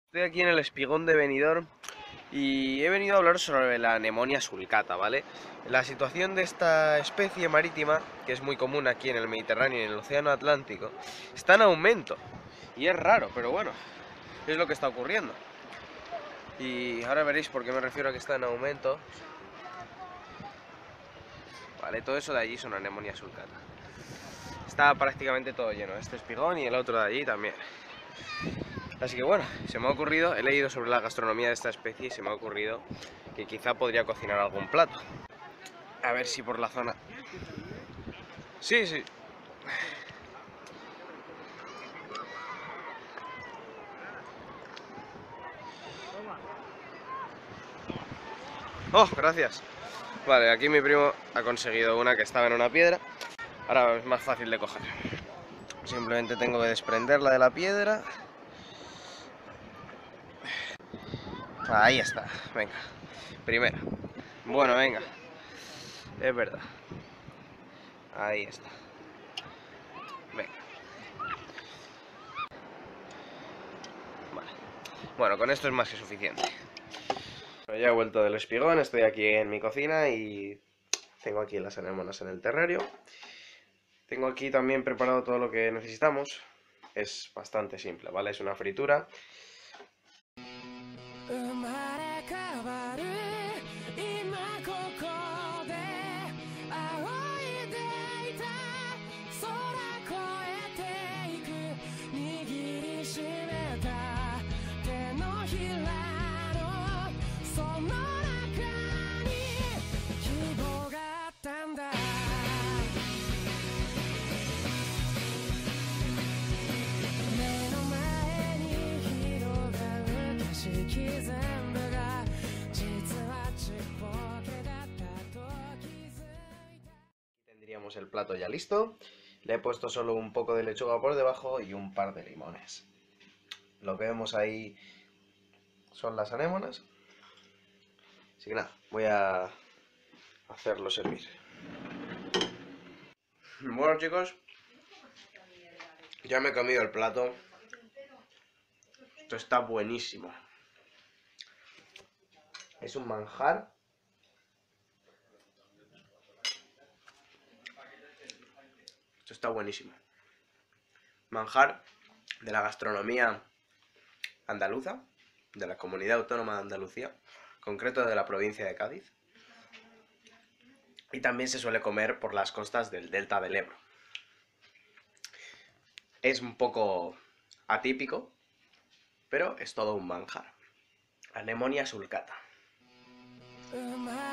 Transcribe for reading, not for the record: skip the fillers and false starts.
Estoy aquí en el espigón de Benidorm y he venido a hablar sobre la Anemonia sulcata, ¿vale? La situación de esta especie marítima, que es muy común aquí en el Mediterráneo y en el Océano Atlántico, está en aumento. Y es raro, pero bueno, es lo que está ocurriendo. Y ahora veréis por qué me refiero a que está en aumento. Vale, todo eso de allí son Anemonia sulcata. Está prácticamente todo lleno, este espigón y el otro de allí también. Así que bueno, se me ha ocurrido, he leído sobre la gastronomía de esta especie y se me ha ocurrido que quizá podría cocinar algún plato. A ver si por la zona... Sí, sí. Oh, gracias. Vale, aquí mi primo ha conseguido una que estaba en una piedra. Ahora es más fácil de coger. Simplemente tengo que desprenderla de la piedra. Ahí está, venga. Primera. Bueno, venga. Es verdad. Ahí está. Venga. Vale. Bueno, con esto es más que suficiente. Ya he vuelto del espigón, estoy aquí en mi cocina y tengo aquí las anémonas en el terrario. Tengo aquí también preparado todo lo que necesitamos. Es bastante simple, ¿vale? Es una fritura. Tendríamos el plato ya listo. Le he puesto solo un poco de lechuga por debajo y un par de limones. Lo que vemos ahí son las anémonas. Así que nada, voy a hacerlo servir. Bueno, chicos, ya me he comido el plato. Esto está buenísimo. Es un manjar. Esto está buenísimo. Manjar de la gastronomía andaluza, de la comunidad autónoma de Andalucía, concreto de la provincia de Cádiz. Y también se suele comer por las costas del delta del Ebro. Es un poco atípico, pero es todo un manjar. Anemonia sulcata.